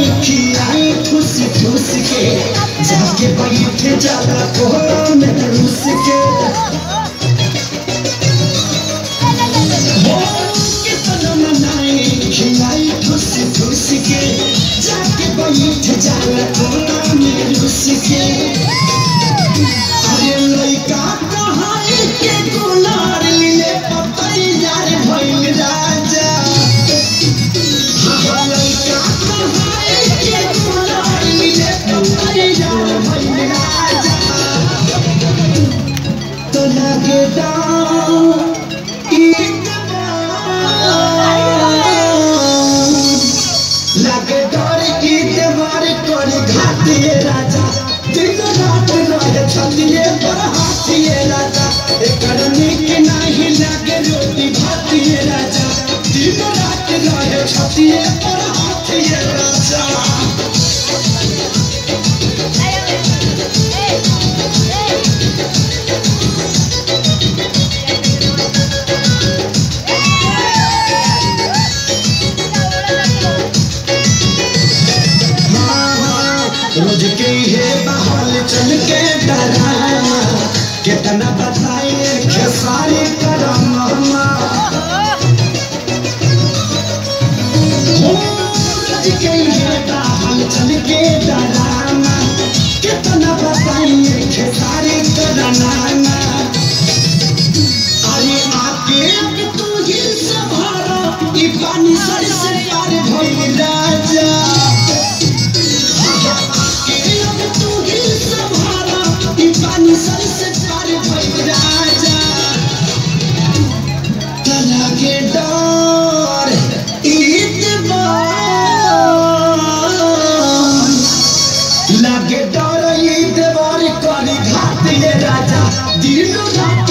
खियाई खुशी खुश के जाके बैठ जाला कोहरा में रुस के कितना मनाई खियाई खुशी खुश के जाके बैठ जाला कोहरा में रुस के अरे लइका कहाई के गुलार लिए पतई यार भइल राजा लइका कहाई के गुलार लिए पतई यार भइल राजा तो लगे लगे डर ईदवार कर घाटिए राजा दिन रात रहे छतिए पर हाथिए राजा एकर निक नाही लागे रोटी भातिए राजा दिन रात रहे छतिए पर हाथिए राजा रोज के है बहाल चल के डराना कितना बताइए खेसारी करम रोज के है बहाल चल के डराना कितना बताइए खेसारी करना अरे आके अब तू ही संभालो ई पानी सर से पार भइल राजा पानी सर से पार भइल राजा तना के डर ईदवार लगे डर ईदवार करी घातिए राजा दिन रात